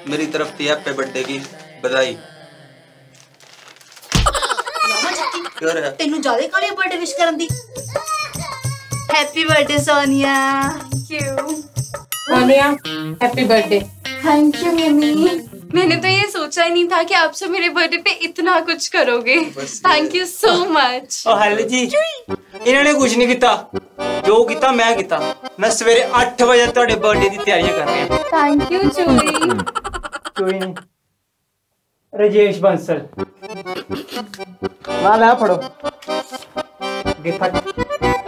मेरी तरफ से हैप्पी बर्थडे की बधाई। तेनू ज्यादा काली बर्थडे विश करन दी। Happy birthday Sonia. Thank you Sonia, happy birthday. Thank you mummy. मैंने तो ये सोचा ही नहीं था कि आप सब मेरे बर्थडे पे इतना कुछ करोगे। Thank you so much. ओ हेलो जी, इन्होंने कुछ नहीं किया, जो किया मैं किया। मैं सवेरे 8 बजे ਤੁਹਾਡੇ बर्थडे की तैयारियां कर रहा हूं। थैंक यू चूड़ी। कोई नहीं, राजेश बंसल ना ला पढ़ो गिफ्ट।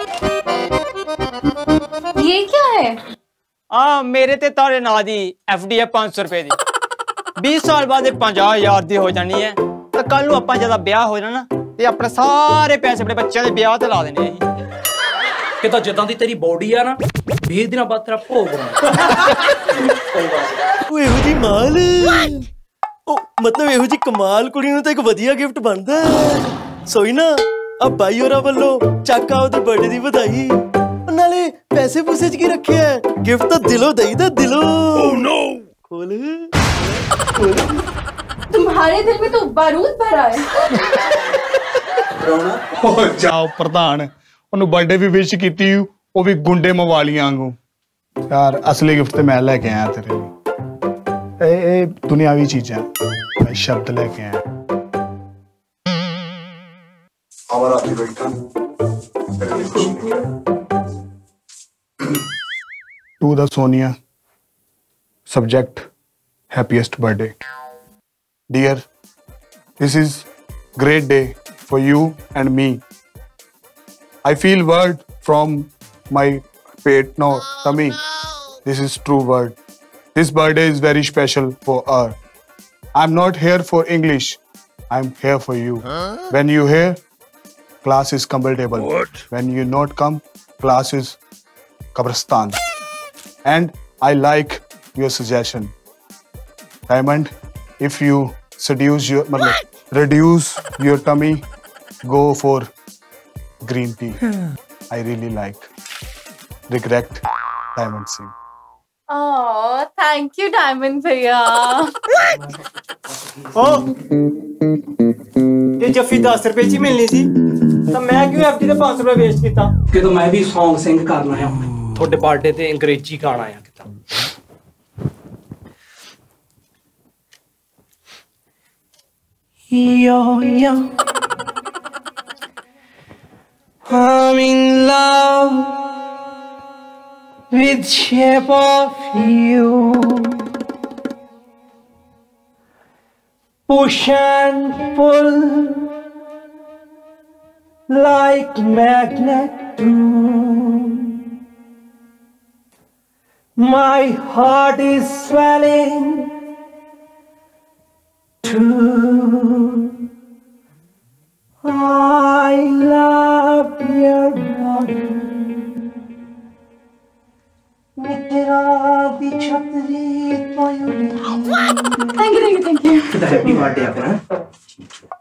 ये क्या है? मेरे ते तारे नाल दी एफडी है 500 रुपए दी। 20 साल बाद 50,000 दी हो जानी है। तो कल नूं आपां जदा ब्याह हो जाना ते अपने सारे पैसे अपने बच्चों दे ब्याह ते ला देने हैं। कि तो जिद्दां दी तेरी बॉडी आ ना 20 दिन बाद तेरा भोग ਉਹ ਇਹੋ ਜੀ ਮਾਲ ਉਹ ਮਤਲਬ ਇਹੋ ਜੀ ਕਮਾਲ ਕੁੜੀ ਨੂੰ ਤਾਂ ਇੱਕ ਵਧੀਆ ਗਿਫਟ ਬਣਦਾ। ਸੋਈ ਨਾ ਆ ਬਾਈ ਹੋਰਾਂ ਵੱਲੋਂ ਚੱਕ ਆ ਉਹਦੇ ਬਰਥਡੇ ਦੀ ਵਧਾਈ। ਨਾਲੇ ਪੈਸੇ ਪੂਸੇ ਚ ਕੀ ਰੱਖਿਆ? ਗਿਫਟ ਤਾਂ ਦਿਲੋਂ ਦੇਈਦਾ ਦਿਲੋਂ। ਓ ਨੋ खोल तुम्हारे दिल में तो बारूद भरा है। जाओ प्रधान ਉਹਨੂੰ ਬਰਥਡੇ ਵੀ ਵਿਸ਼ ਕੀਤੀ ਉਹ ਵੀ ਗੁੰਡੇ ਮਵਾਲੀਆਂ ਵਾਂਗੂ। ਯਾਰ ਅਸਲੀ ਗਿਫਟ ਤੇ ਮੈਂ ਲੈ ਕੇ ਆਇਆ ਤੇਰੇ ਲਈ। ਇਹ ਦੁਨਿਆਵੀ ਚੀਜ਼ਾਂ ਮੈਂ ਸ਼ਬਦ ਲੈ ਕੇ ਆਇਆ। ਆਵਾਰਾ ਤੇ ਬੈਠਾ ਟੂ ਦਾ Sonia subject happiest birthday. Dear, this is great day for you and me. I feel word from my pet, no tummy. This is true word. This birthday is very special for her. I'm not here for English. I'm here for you. When you here, class is comfortable. When you not come, class is kabristan. And I like your suggestion, Diamond. If you reduce your tummy, go for green tea. I really like. Regret, Diamond Singh. Oh, thank you, Diamond भैया। ये जफ्फी 10 रुपए ची मिलनी सी तो मैं क्यों FD ते 500 रुपए वेस्ट किया? कि तो मैं भी सॉन्ग सिंग करना है थोड़े बर्थडे ते अंग्रेजी गाना आया किता। Yo, yo, I'm in love with shape of you. Push and pull like magnet do. My heart is swelling too. I love your body. Mitra di chhatri toyuri. Thank you, thank you, thank you. Happy birthday,